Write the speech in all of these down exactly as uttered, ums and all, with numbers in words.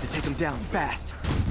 to take him down fast.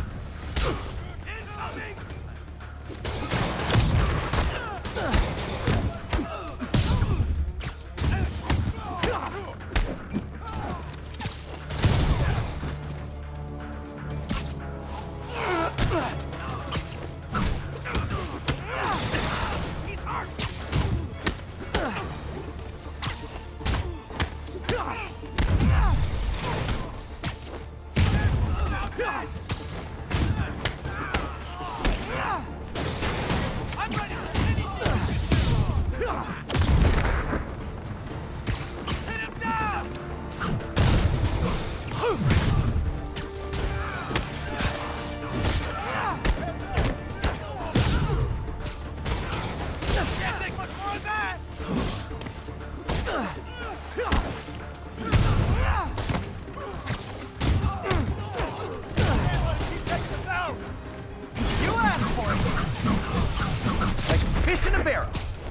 Fish in a barrel.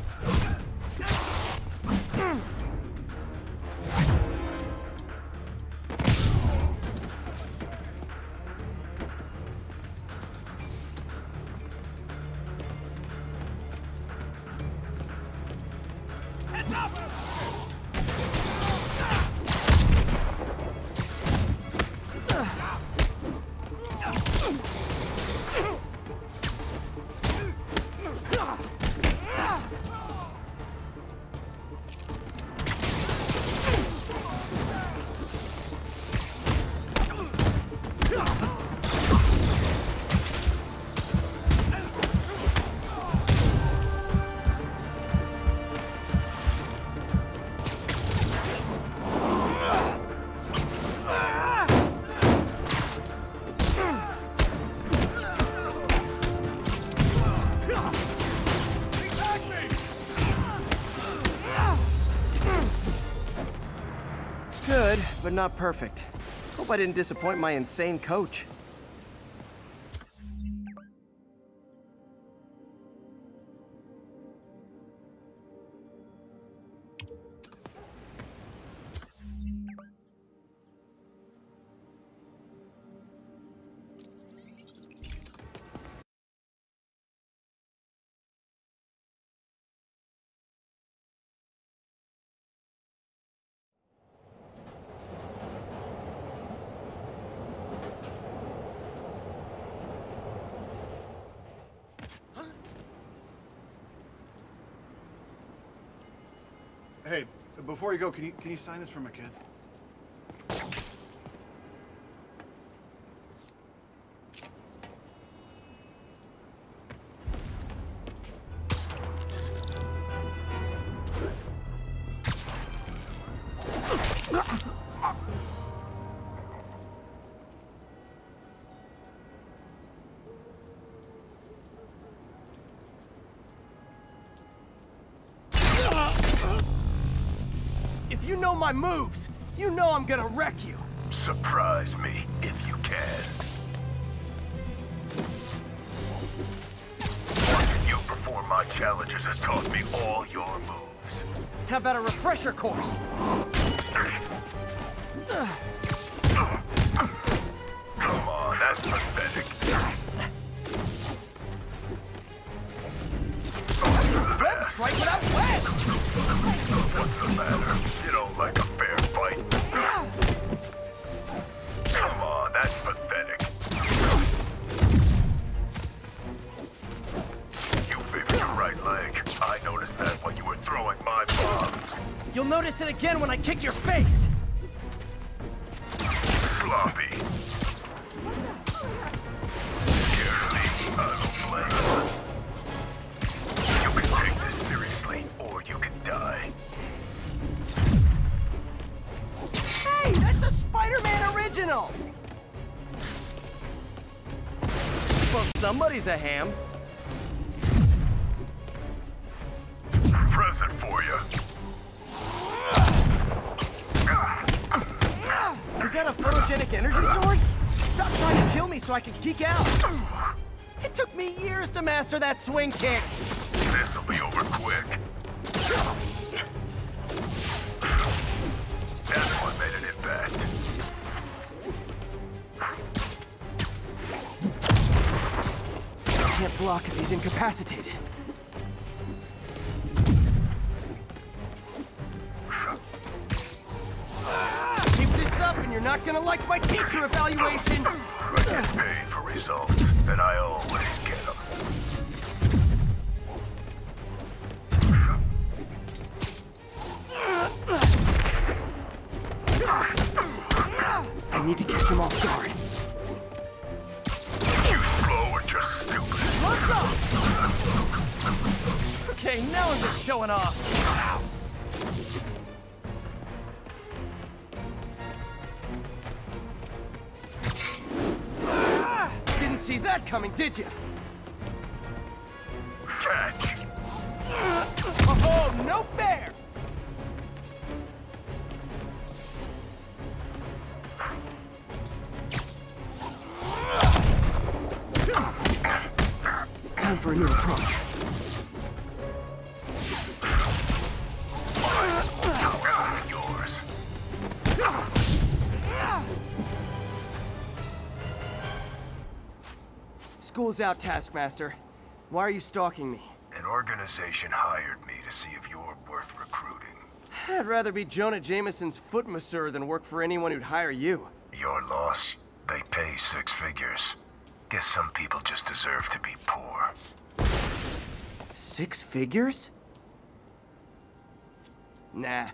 Good, but not perfect. Hope I didn't disappoint my insane coach. Hey, before you go, can you can you sign this for my kid? If you know my moves, you know I'm gonna wreck you. Surprise me, if you can. Watching you perform my challenges has taught me all your moves. How about a refresher course? Come on, that's pathetic. Web strike without web! What's the matter? You don't like a fair fight? Come on, that's pathetic. You favored your right leg. I noticed that when you were throwing my bombs. You'll notice it again when I kick your face! Sloppy. Carefully, I don't play. You can take this seriously, or you can die. Hey, that's a Spider-Man original! Well, somebody's a ham. Present for you. Is that a photogenic energy sword? Stop trying to kill me so I can geek out. It took me years to master that swing kick. This'll be over quick. That's what made an impact. shock if he's incapacitated. Keep this up and you're not gonna like my teacher evaluation! I get paid for results, and I always get them. I need to catch him off guard. You slow or just stupid. What's up? Okay, now I'm just showing off. Ah, didn't see that coming, did you? Catch. Oh, no fair! Time for a new approach. Yours. School's out, Taskmaster. Why are you stalking me? An organization hired me to see if you're worth recruiting. I'd rather be Jonah Jameson's foot masseur than work for anyone who'd hire you. Your loss. They pay six figures. Guess some people just deserve to be poor. Six figures? Nah.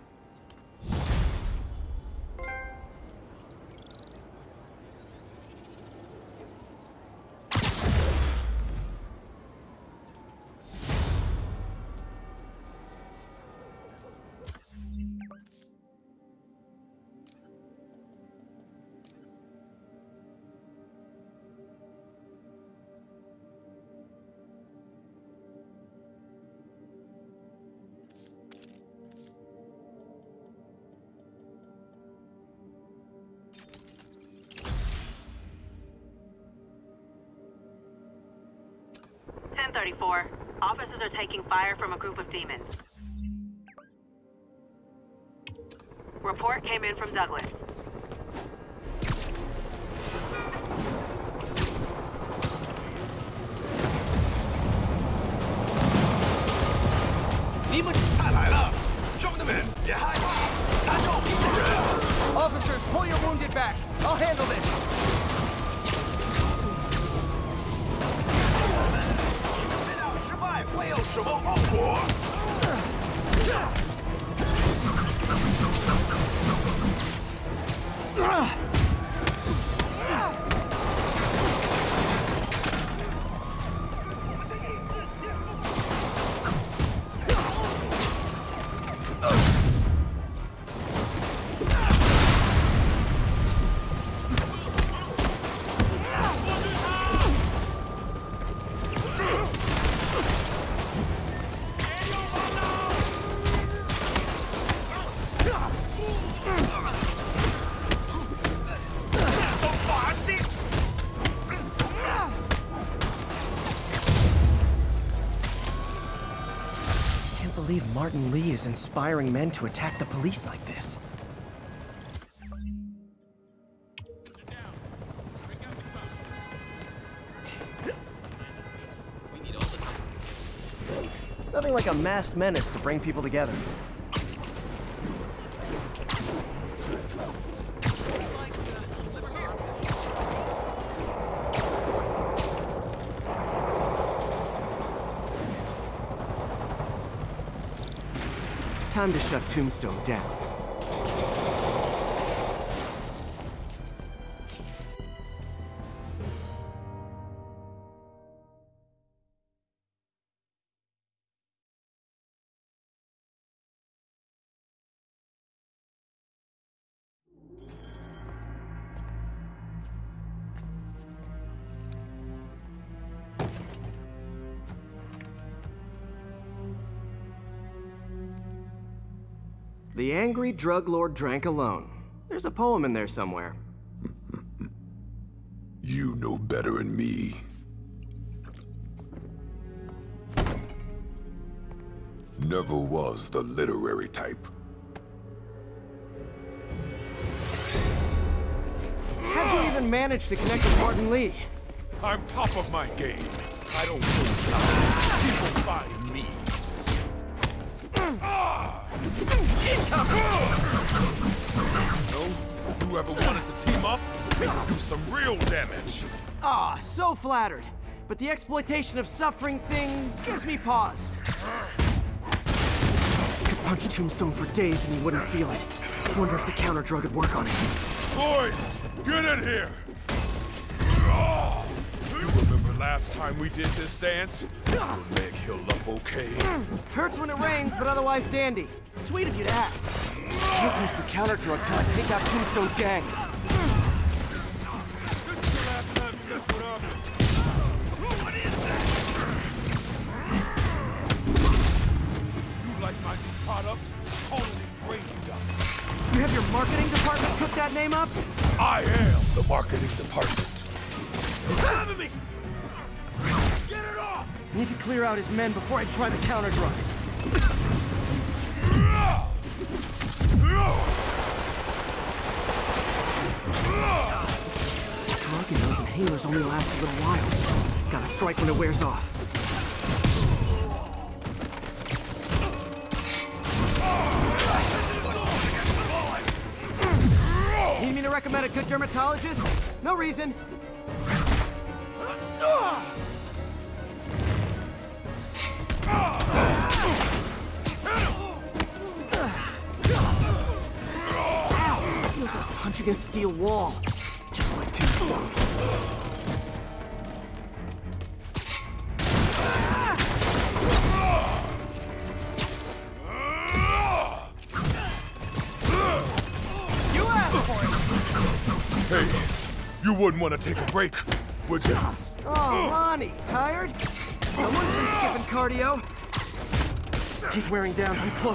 ten thirty-four. Officers are taking fire from a group of demons. Report came in from Douglas. Officers, pull your wounded back. I'll handle this. Can't believe Martin Lee is inspiring men to attack the police like this. Nothing like a masked menace to bring people together. Time to shut Tombstone down. The angry drug lord drank alone. There's a poem in there somewhere. You know better than me. Never was the literary type. How'd you even manage to connect with Martin Lee? I'm top of my game. I don't know. People find me. No? You ever wanted to team up? We can do some real damage. Ah, so flattered. But the exploitation of suffering thing gives me pause. Could punch Tombstone for days and he wouldn't feel it. Wonder if the counter drug would work on it. Boys, get in here! You remember last time we did this dance? Your leg healed up okay. Hurts when it rains, but otherwise dandy. Sweet of you to ask. Can't use the counter drug till I take out Tombstone's gang. You like my new product? Totally brain dust. You have your marketing department cook that name up? I am the marketing department. Have me! Get it off! Need to clear out his men before I try the counter drug. Drug and those inhalers only last a little while. Gotta strike when it wears off. Need me to recommend a good dermatologist? No reason. Feels like punching a steel wall, just like Tombstone. You asked for it. Hey, you wouldn't want to take a break, would you? Oh, Ronnie, tired? Someone's been skipping cardio. He's wearing down. I'm close.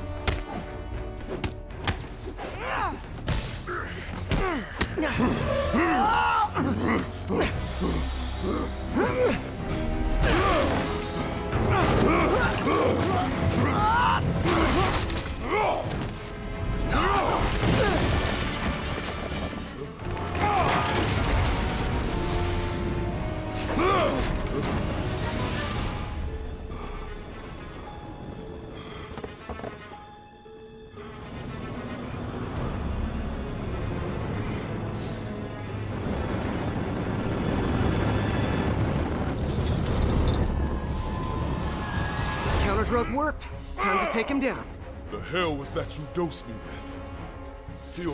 Counter drug worked. Time to take him down. The hell was that you dosed me with? Feel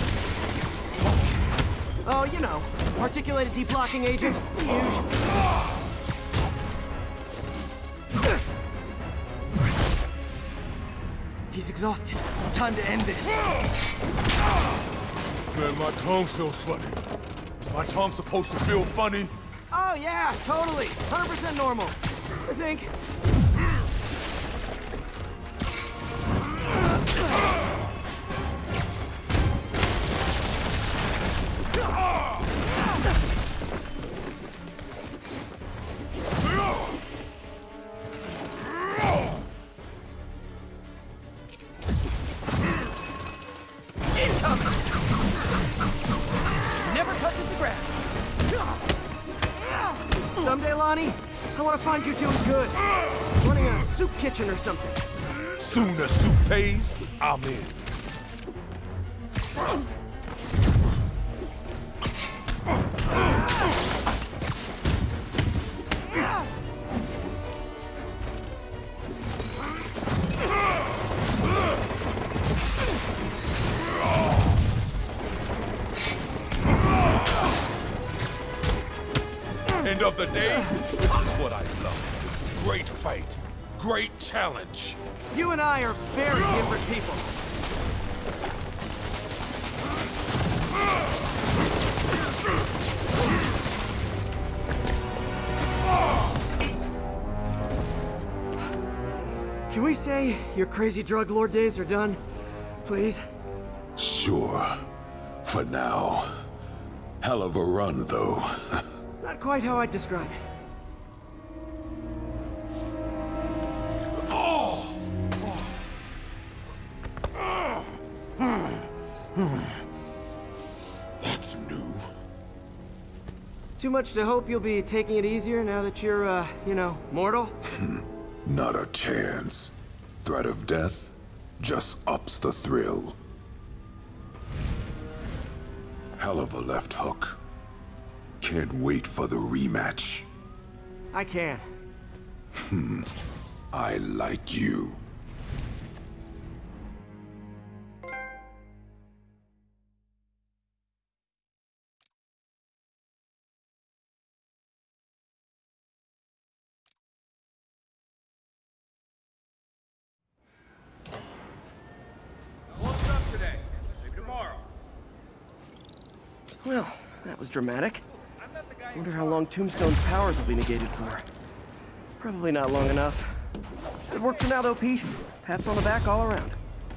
Oh, you know, articulated deblocking agent. Huge. He's exhausted. Time to end this. Man, my tongue feels funny. Is my tongue supposed to feel funny? Oh yeah, totally. one hundred percent normal. I think. Never touches the ground. Someday, Lonnie, I want to find you doing good. Running a soup kitchen or something. Soon as soup pays, I'm in. End of the day, this is what I love. Great fight. Great challenge. You and I are very different people. Can we say your crazy drug lord days are done? Please? Sure. For now. Hell of a run, though. Not quite how I'd describe it. That's new. Too much to hope you'll be taking it easier now that you're, uh, you know, mortal? Not a chance. Threat of death just ups the thrill. Hell of a left hook. Can't wait for the rematch. I can. Hmm. I like you. What's up today? Maybe tomorrow. Well, that was dramatic. Wonder how long Tombstone's powers will be negated for. Probably not long enough. Good work for now, though, Pete. Pats on the back all around.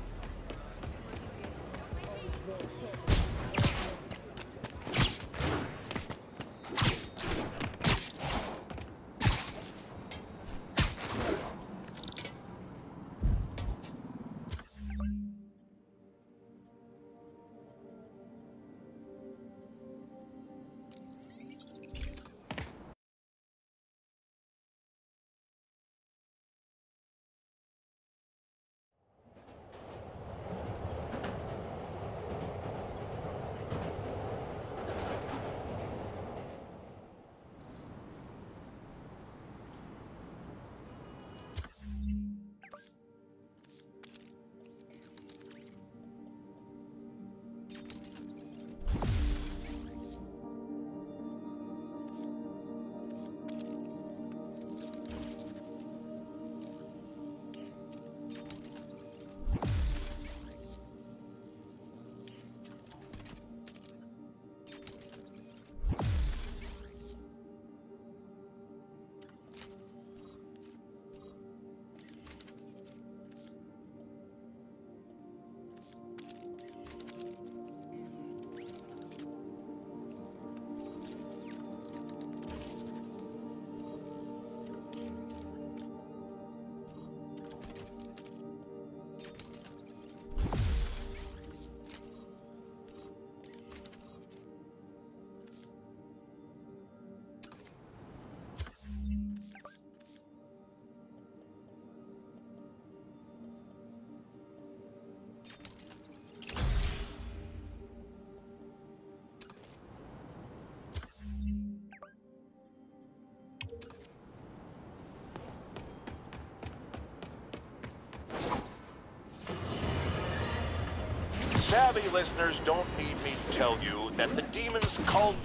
Savvy listeners don't need me to tell you that the Demon's cult,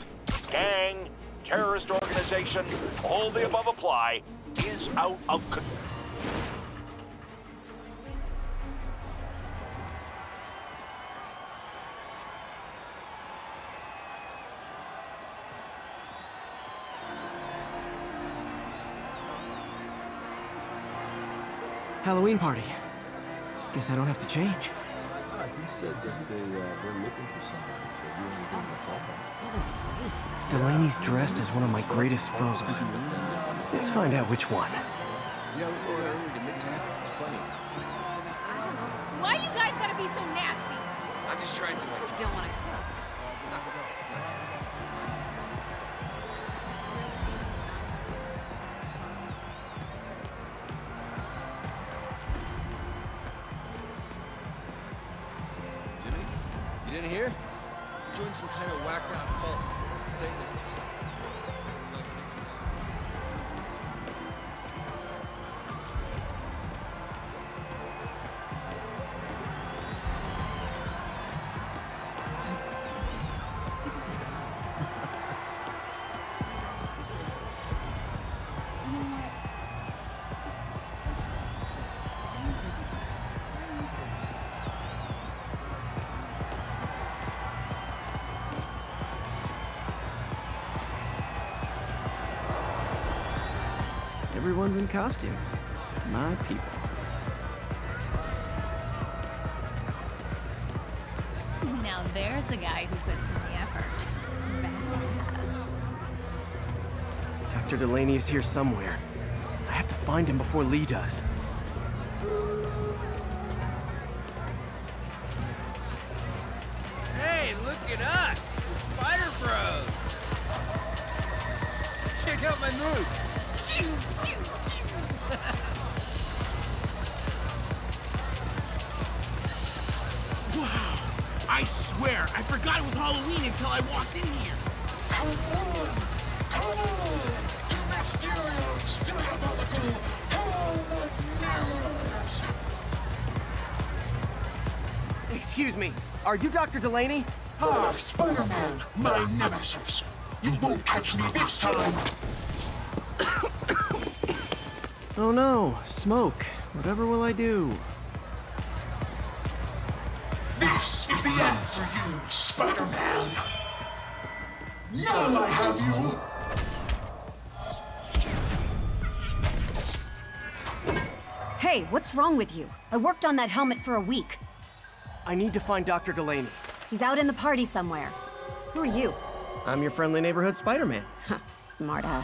gang, terrorist organization, all the above apply, is out of control. Halloween party. Guess I don't have to change. He said that they, uh, they're looking for somebody. So you want to give him a call? Delaney's dressed as one of my greatest foes. Let's find out which one. Yeah, we go there. We can make time. There's plenty of us. Why you guys gotta be so nasty? I'm just trying to like. Just don't wanna. You didn't hear? You joined some kind of whacked out cult. Satanist or something. Everyone's in costume. My people. Now there's a guy who puts in the effort. Badass. Doctor Delaney is here somewhere. I have to find him before Lee does. Hey, look at us! The Spider Bros! Wow! I swear, I forgot it was Halloween until I walked in here. Come on! Come on! To Mysterious Diabolical Home News! Excuse me, are you Doctor Delaney? Ah, Spider-Man, my nemesis. You won't catch me this time. Oh no, smoke. Whatever will I do? This is the end for you, Spider-Man. Now I have you. Hey, what's wrong with you? I worked on that helmet for a week. I need to find Doctor Delaney. He's out in the party somewhere. Who are you? I'm your friendly neighborhood Spider-Man. Smart ass.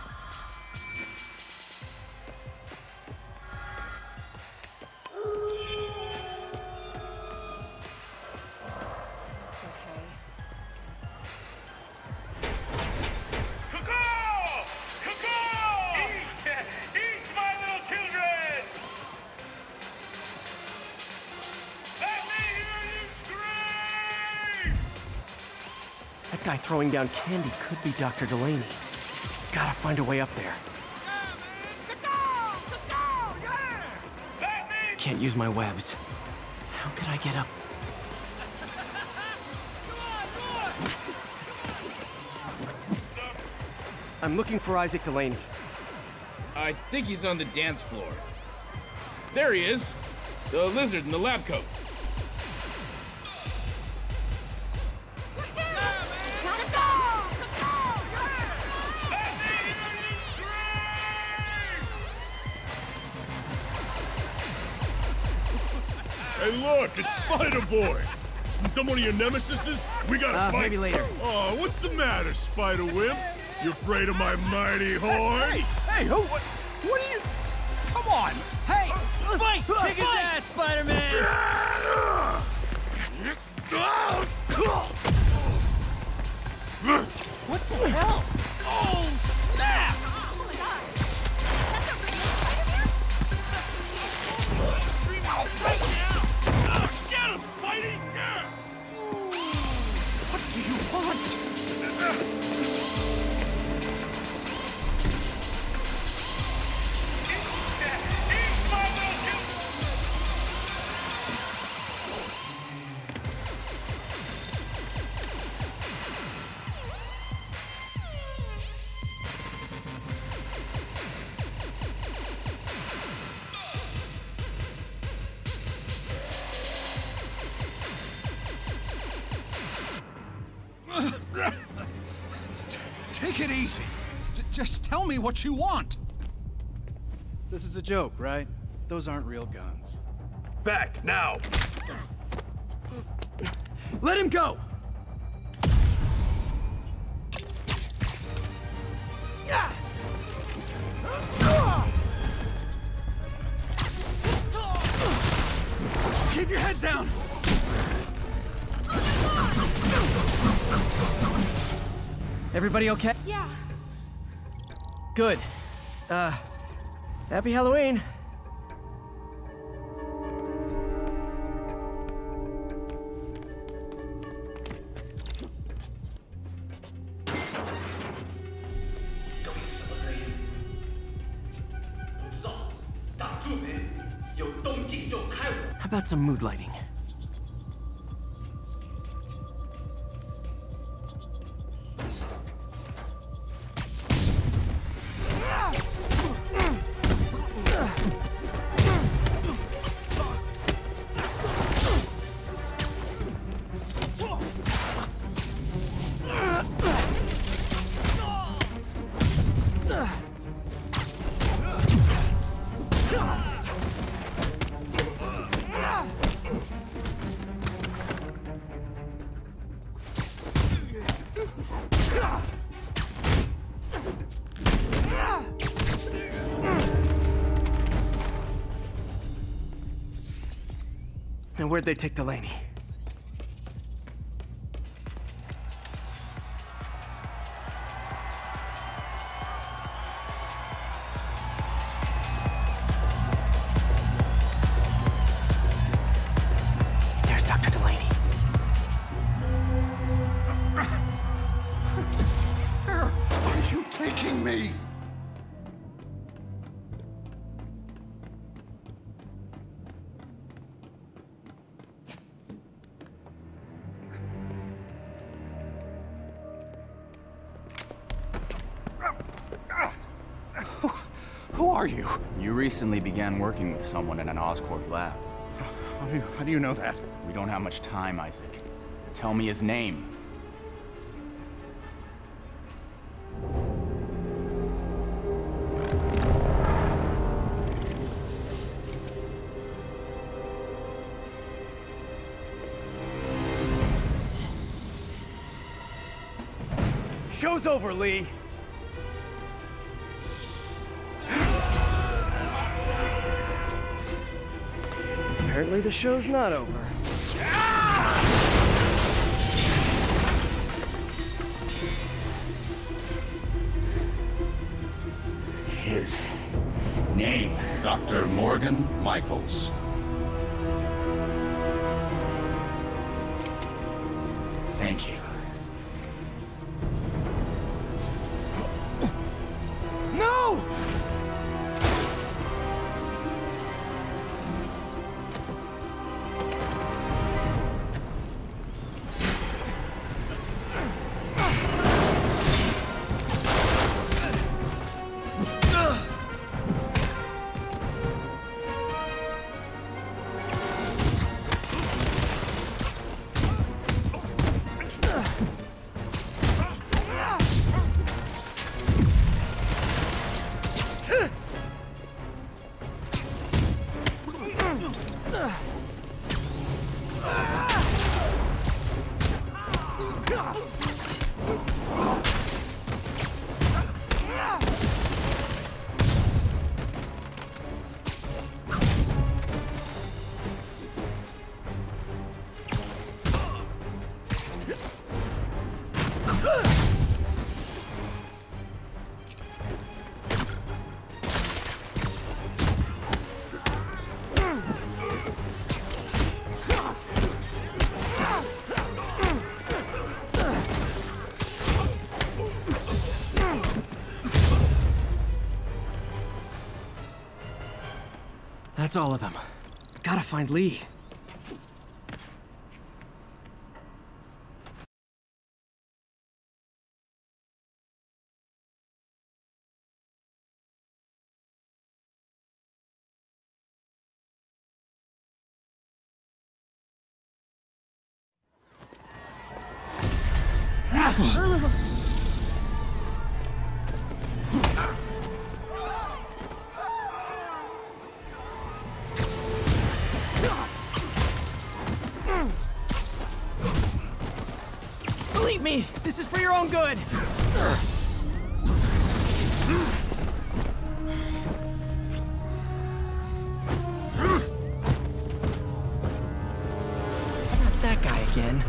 That guy throwing down candy could be Doctor Delaney. Gotta find a way up there. Can't use my webs. How could I get up? I'm looking for Isaac Delaney. I think he's on the dance floor. There he is. The lizard in the lab coat. Hey, look, it's Spider-Boy. Since I'm one of your nemesises, we gotta uh, fight. Maybe later. Oh, what's the matter, Spider-Wimp? You afraid of my mighty horn? Hey, hey, who? What? What are you? Come on! Hey, fight! Kick his ass, Spider-Man! What the hell? Oh, snap! Oh my god! Right now! Oh, get him, Spidey! What do you want? Take it easy. J just tell me what you want. This is a joke, right? Those aren't real guns. Back, now! Let him go! Keep your head down! Everybody okay? Yeah. Good. Uh, happy Halloween. How about some mood lighting? And where'd they take Delaney? is Doctor Delaney. Where are you taking me? Who are you? You recently began working with someone in an Oscorp lab. How do you, how do you know that? We don't have much time, Isaac. Tell me his name. Show's over, Lee. Apparently the show's not over. His name, Doctor Morgan Michaels. Thank you. No! That's all of them. Gotta find Lee. Believe me, this is for your own good. Not that guy again.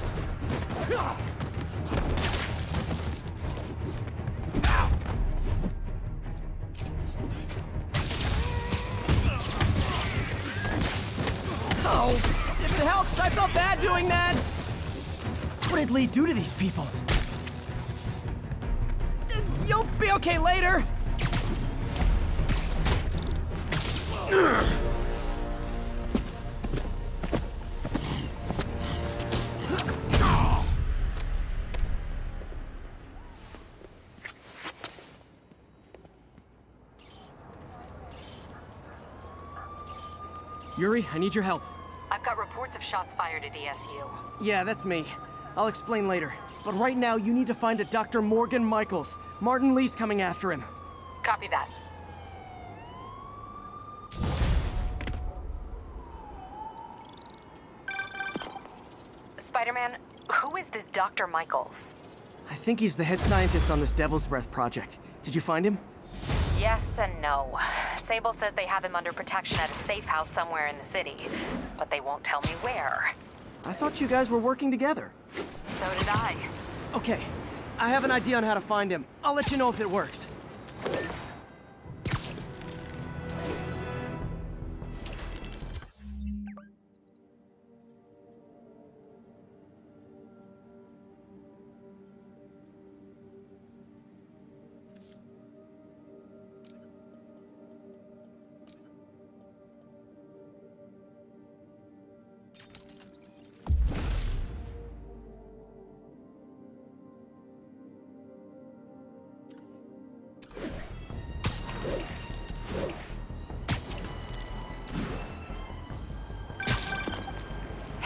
Oh, if it helps, I felt bad doing that. What did Lee do to these people? You'll be okay later. Yuri, I need your help. I've got reports of shots fired at E S U. Yeah, that's me. I'll explain later. But right now, you need to find a Doctor Morgan Michaels. Martin Lee's coming after him. Copy that. Spider-Man, who is this Doctor Michaels? I think he's the head scientist on this Devil's Breath project. Did you find him? Yes and no. Sable says they have him under protection at a safe house somewhere in the city, but they won't tell me where. I thought you guys were working together. So did I. Okay, I have an idea on how to find him. I'll let you know if it works.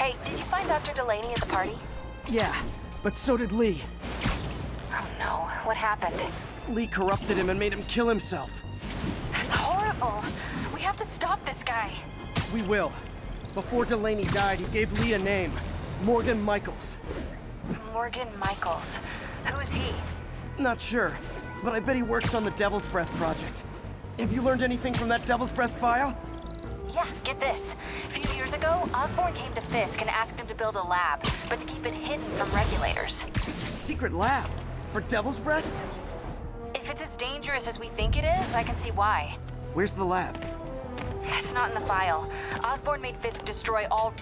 Hey, did you find Doctor Delaney at the party? Yeah, but so did Lee. Oh no, what happened? Lee corrupted him and made him kill himself. That's horrible. We have to stop this guy. We will. Before Delaney died, he gave Lee a name. Morgan Michaels. Morgan Michaels. Who is he? Not sure, but I bet he works on the Devil's Breath project. Have you learned anything from that Devil's Breath file? Yeah, get this. A few years ago, Osborn came to Fisk and asked him to build a lab, but to keep it hidden from regulators. Secret lab? For Devil's Breath? If it's as dangerous as we think it is, I can see why. Where's the lab? It's not in the file. Osborn made Fisk destroy all...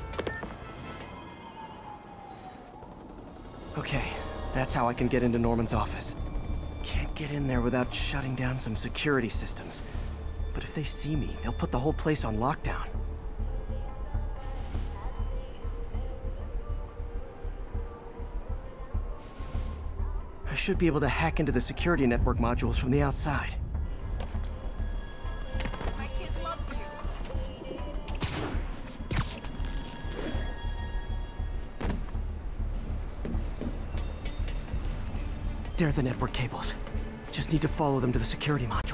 Okay, that's how I can get into Norman's office. Can't get in there without shutting down some security systems. But if they see me, they'll put the whole place on lockdown. I should be able to hack into the security network modules from the outside. My kid loves you. There are the network cables. Just need to follow them to the security module.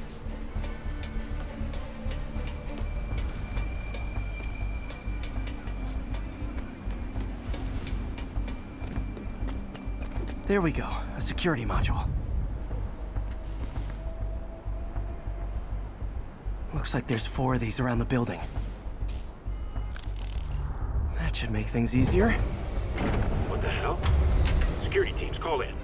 There we go, a security module. Looks like there's four of these around the building. That should make things easier. What the hell? Security teams, call in.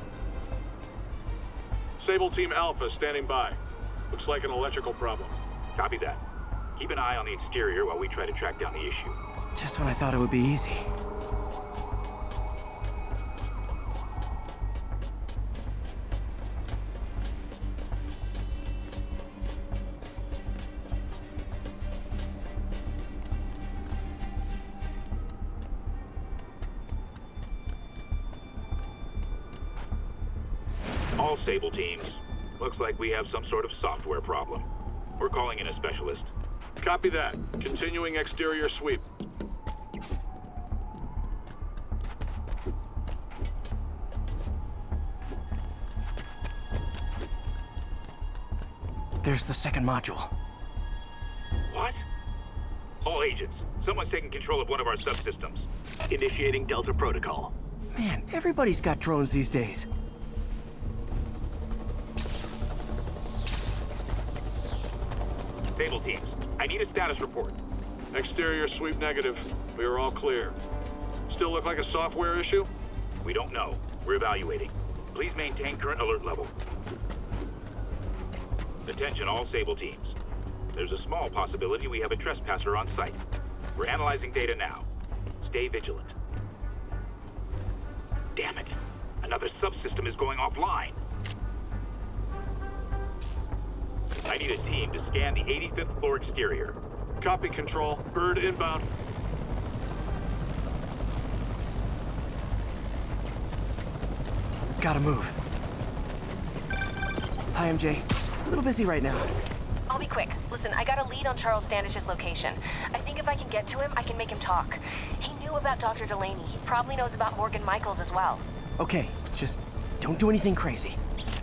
Sable Team Alpha standing by. Looks like an electrical problem. Copy that. Keep an eye on the exterior while we try to track down the issue. Just when I thought it would be easy. All Sable teams. Looks like we have some sort of software problem. We're calling in a specialist. Copy that. Continuing exterior sweep. There's the second module. What? All agents, someone's taking control of one of our subsystems. Initiating Delta Protocol. Man, everybody's got drones these days. Sable teams, I need a status report. Exterior sweep negative. We are all clear. Still look like a software issue? We don't know. We're evaluating. Please maintain current alert level. Attention all Sable teams. There's a small possibility we have a trespasser on site. We're analyzing data now. Stay vigilant. Damn it. Another subsystem is going offline. I need a team to scan the eighty-fifth floor exterior. Copy, Control. Bird inbound. Gotta move. Hi, M J. A little busy right now. I'll be quick. Listen, I got a lead on Charles Standish's location. I think if I can get to him, I can make him talk. He knew about Doctor Delaney. He probably knows about Morgan Michaels as well. Okay, just don't do anything crazy.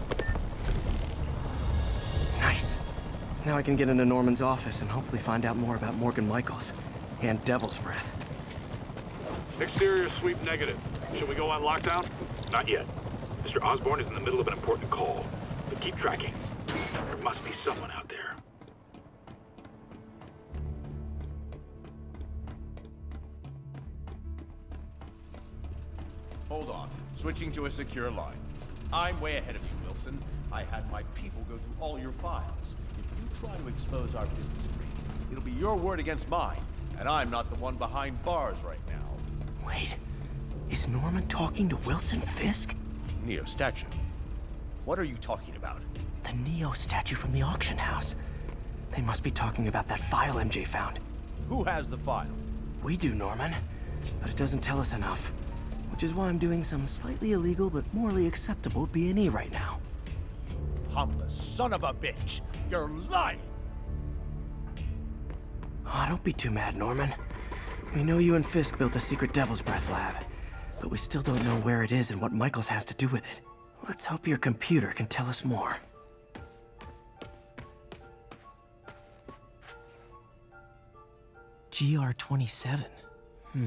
Nice. Now I can get into Norman's office and hopefully find out more about Morgan Michaels and Devil's Breath. Exterior sweep negative. Should we go on lockdown? Not yet. Mister Osborn is in the middle of an important call. But keep tracking. There must be someone out there. Hold on. Switching to a secure line. I'm way ahead of you, Wilson. I had my people go through all your files. If you try to expose our business stream, it'll be your word against mine. And I'm not the one behind bars right now. Wait. Is Norman talking to Wilson Fisk? Neo statue. What are you talking about? The Neo statue from the auction house. They must be talking about that file M J found. Who has the file? We do, Norman. But it doesn't tell us enough. Which is why I'm doing some slightly illegal but morally acceptable B and E right now. Humbless son of a bitch! You're lying! Oh, don't be too mad, Norman. We know you and Fisk built a secret Devil's Breath lab, but we still don't know where it is and what Michaels has to do with it. Let's hope your computer can tell us more. G R twenty-seven. Hmm.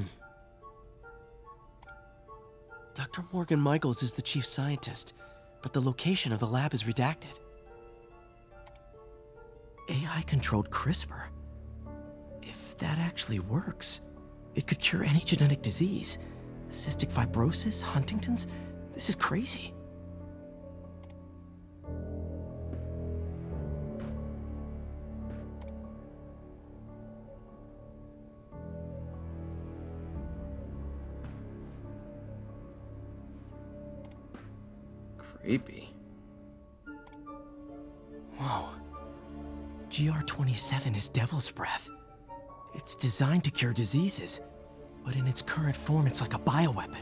Doctor Morgan Michaels is the chief scientist, but the location of the lab is redacted. A I-controlled CRISPR. If that actually works, it could cure any genetic disease. Cystic fibrosis, Huntington's? This is crazy. Creepy. Whoa. G R twenty-seven is Devil's Breath. It's designed to cure diseases, but in its current form, it's like a bioweapon.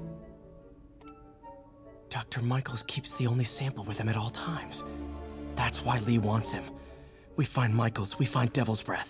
Doctor Michaels keeps the only sample with him at all times. That's why Lee wants him. We find Michaels, we find Devil's Breath.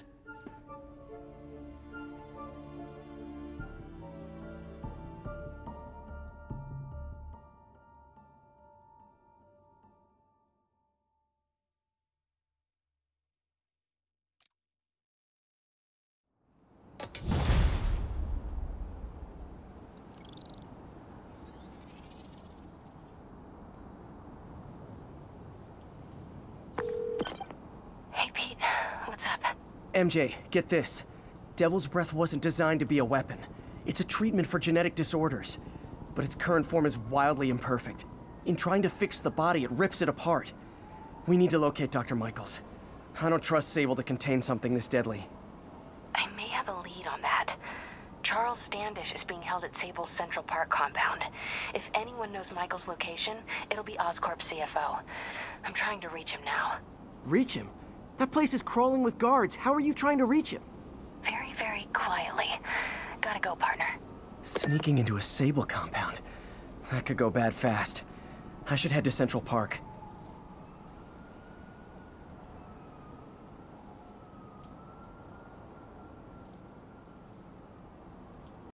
M J, get this. Devil's Breath wasn't designed to be a weapon. It's a treatment for genetic disorders. But its current form is wildly imperfect. In trying to fix the body, it rips it apart. We need to locate Doctor Michaels. I don't trust Sable to contain something this deadly. I may have a lead on that. Charles Standish is being held at Sable's Central Park compound. If anyone knows Michael's location, it'll be Oscorp C F O. I'm trying to reach him now. Reach him? That place is crawling with guards. How are you trying to reach him? Very, very quietly. Gotta go, partner. Sneaking into a Sable compound. That could go bad fast. I should head to Central Park.